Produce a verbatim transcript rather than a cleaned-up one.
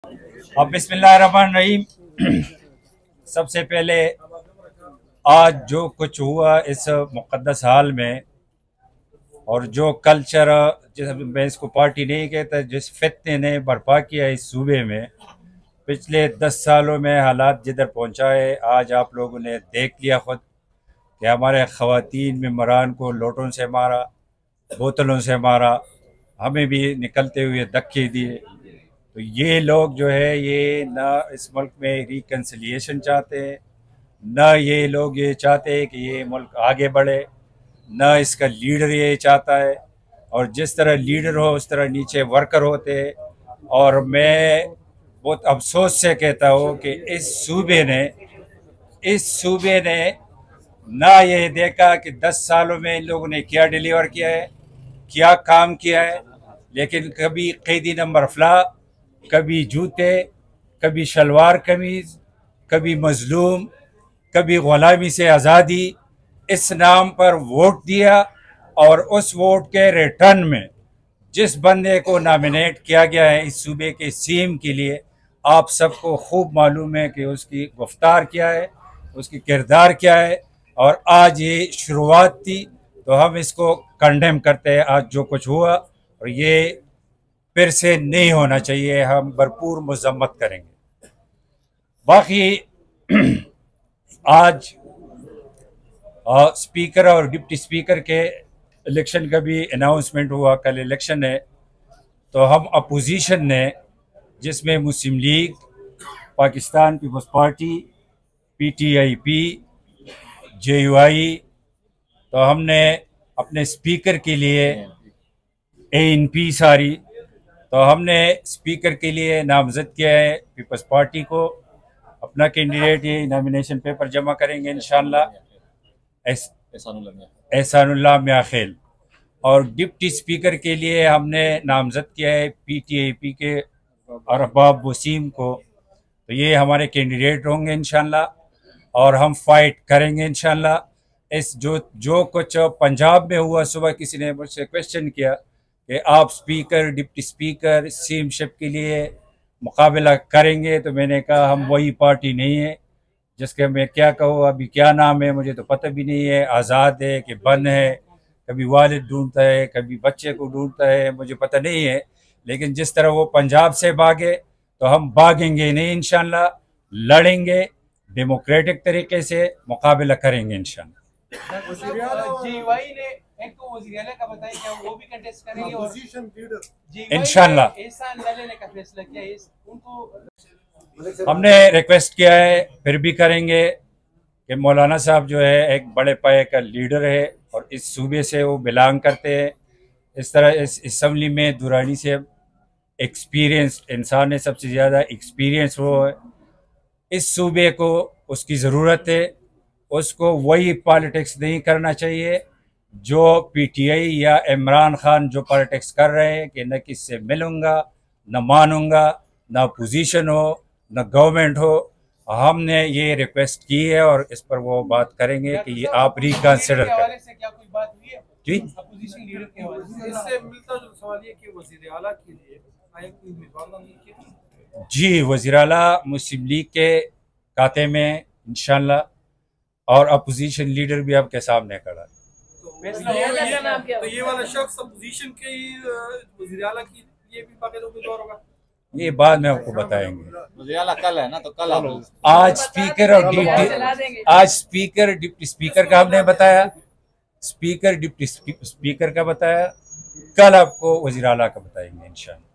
अब बिस्मिल्लाहिर्रहमानिर्रहीम। सबसे पहले आज जो कुछ हुआ इस मुक़द्दस हाल में और जो कल्चर, जिस मैं इसको पार्टी नहीं कहता, जिस फितने ने बर्पा किया इस सूबे में पिछले दस सालों में हालात जिधर पहुंचा है, आज आप लोगों ने देख लिया खुद कि हमारे ख़वातीन मेंबरान को लोटों से मारा, बोतलों से मारा, हमें भी निकलते हुए धक्के दिए। तो ये लोग जो है ये ना इस मुल्क में रिकन्सिलिएशन चाहते हैं, न ये लोग ये चाहते हैं कि ये मुल्क आगे बढ़े, न इसका लीडर ये चाहता है। और जिस तरह लीडर हो उस तरह नीचे वर्कर होते हैं। और मैं बहुत अफसोस से कहता हूँ कि इस सूबे ने इस सूबे ने ना ये देखा कि दस सालों में इन लोगों ने क्या डिलीवर किया है, क्या काम किया है, लेकिन कभी कैदी नंबर फ्ला, कभी जूते, कभी शलवार कमीज़, कभी मजलूम, कभी ग़ुलामी से आज़ादी, इस नाम पर वोट दिया। और उस वोट के रिटर्न में जिस बंदे को नॉमिनेट किया गया है इस सूबे के सीएम के लिए, आप सबको खूब मालूम है कि उसकी गुफ्तार क्या है, उसकी किरदार क्या है। और आज ये शुरुआत थी, तो हम इसको कंडेम करते हैं आज जो कुछ हुआ, और ये फिर से नहीं होना चाहिए, हम भरपूर मजम्मत करेंगे। बाकी आज आ, स्पीकर और डिप्टी स्पीकर के इलेक्शन का भी अनाउंसमेंट हुआ। कल इलेक्शन है, तो हम अपोजिशन ने, जिसमें Muslim League, Pakistan Peoples Party, PTIP, JUI, तो हमने अपने स्पीकर के लिए एएनपी सारी, तो हमने स्पीकर के लिए नामजद किया है पीपल्स पार्टी को। अपना कैंडिडेट ये नॉमिनेशन पेपर जमा करेंगे इंशाअल्लाह, एहसानुल्लाह मियाखेल। और डिप्टी स्पीकर के लिए हमने नामजद किया है पीटीआईपी के अरबाब वसीम को। तो ये हमारे कैंडिडेट होंगे इंशाअल्लाह, और हम फाइट करेंगे इंशाअल्लाह। इस जो जो कुछ पंजाब में हुआ, सुबह किसी ने मुझसे क्वेश्चन किया कि आप स्पीकर डिप्टी स्पीकर सीएमशिप के लिए मुकाबला करेंगे, तो मैंने कहा हम वही पार्टी नहीं है जिसके मैं क्या कहूँ, अभी क्या नाम है मुझे तो पता भी नहीं है, आज़ाद है कि बंद है, कभी वालिद ढूंढता है, कभी बच्चे को ढूंढता है, मुझे पता नहीं है। लेकिन जिस तरह वो पंजाब से भागे तो हम भागेंगे नहीं इंशाअल्लाह, लड़ेंगे, डेमोक्रेटिक तरीके से मुकाबला करेंगे इंशाअल्लाह। इंशाअल्लाह हमने रिक्वेस्ट किया है, फिर भी करेंगे कि मौलाना साहब जो है एक बड़े पाए का लीडर है और इस सूबे से वो बिलोंग करते हैं। इस तरह इस असम्बली में दुरानी से एक्सपीरियंस इंसान है, सबसे ज़्यादा एक्सपीरियंस वो है। इस सूबे को उसकी ज़रूरत है, उसको वही पॉलिटिक्स नहीं करना चाहिए जो पीटीआई या इमरान खान जो पॉलिटिक्स कर रहे हैं कि न किससे मिलूँगा, न मानूँगा, न पोजीशन हो, न गवर्नमेंट हो। हमने ये रिक्वेस्ट की है और इस पर वो बात करेंगे कि ये आप रिकंसिडर करें। जी अपोजिशन लीडर के हवाले से इससे मिलता जो सवाल ये कि वज़ीर आला के लिए आया कोई उम्मीदवार नहीं किया? जी, वज़ीर आला मुस्लिम लीग के खाते में इंशाल्लाह, और अपोजिशन लीडर भी आपके सामने खड़ा है। तो ये, तो ये वाला शख्स अपोजिशन के वज़ीर आला की ये भी बाकायदा उम्मीदवार होगा? ये बाद में आपको बताएंगे। वज़ीर आला कल है ना, तो कल आज स्पीकर और डिप्टी आज स्पीकर डिप्टी स्पीकर का हमने बताया, स्पीकर डिप्टी स्पीकर का बताया, कल आपको वज़ीर आला का बताएंगे इंशाअल्लाह।